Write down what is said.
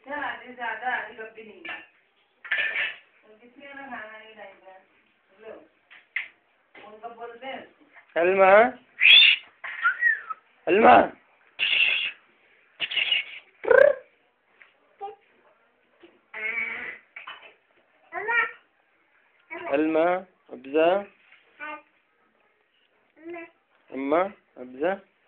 ज्यादा कभी नहीं किसी ना खाना नहीं टाइम उनका बोलते हैं हलमा हलमा हलमा अब्जा अम्मा अब्जा